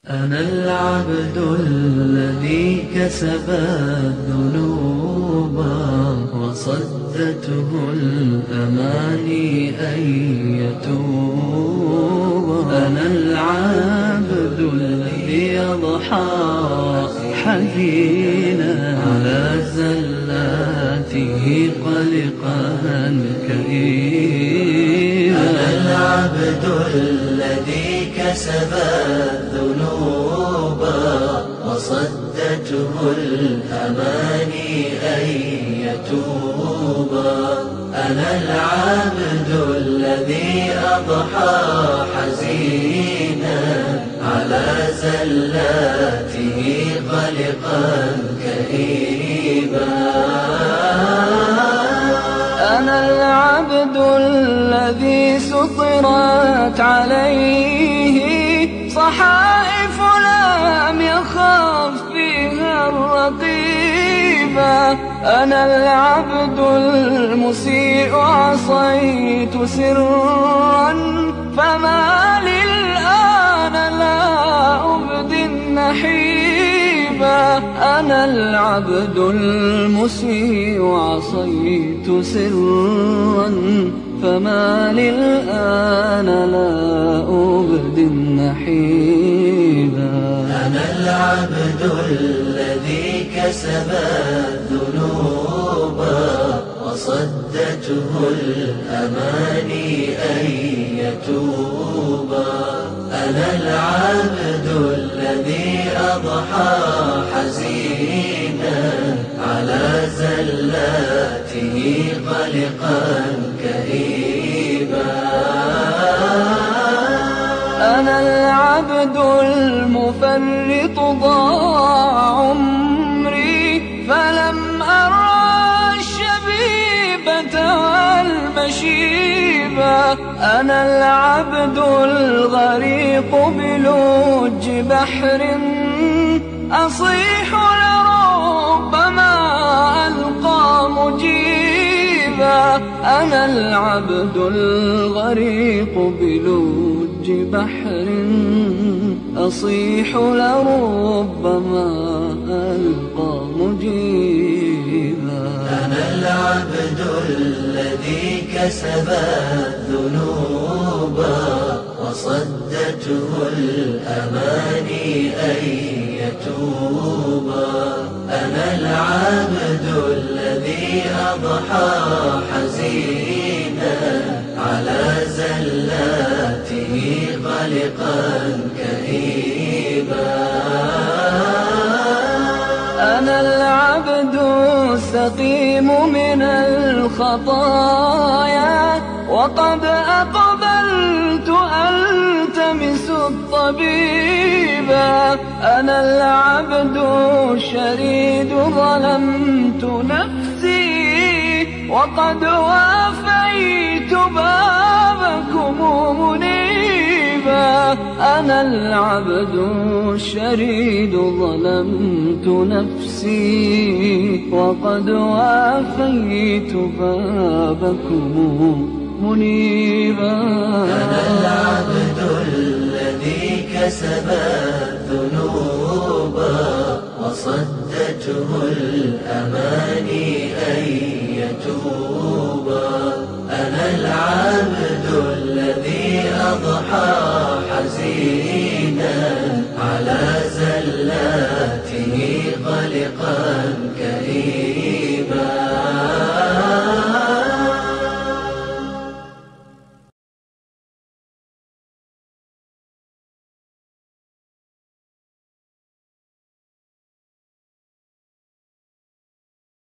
أنا العبد الذي كسب الذنوب وصدته الأماني أن يتوب. أنا العبد الذي يضحى حزينا على زلاته قلقا كئيبا. أنا العبد الذي كسب الذنوب وصدته الأماني أن يتوب. أنا العبد الذي أضحى حزينا على زلاته قلقا كئيبا. أنا العبد الذي سطرت عليه صحائف لم يخف فيها الرقيبة. أنا العبد المسيء عصيت سرا فما للآن لا أبدي النحيبة. أنا العبد المسيء عصيت سرا فما للآن لا أبدي النحيبا. أنا العبد الذي كسب الذنوب وصدته الأماني أن يتوب. أنا العبد الذي أضحى حزينا على زلاته قلقا كئيبا. أنا العبد المفرط ضاع عمري فلم أرى الشبيبة والمشيبة. أنا العبد الغريق بلوج بحر أصيح لربما ألقى مجيبا. أنا العبد الغريق بلوج بحر أصيح لربما ألقى مجيبا. أنا العبد الذي كسب الذنوب وصدته الأماني أن يتوب. أنا العبد الذي أضحى حزينا على زلاته قلقا كئيبا. أنا العبد السقيم من الخطايا وقد أقبلت ألتمس الطبيبا. أنا العبد الشريد ظلمت نفسي وقد وافيت بابكم منيبا. أنا العبد الشريد ظلمت نفسي وقد وافيت بابكم منيبا. أنا العبد الذي كسب الذنوب وصدته الأماني أن يتوب. أنا العبد الذي أضحى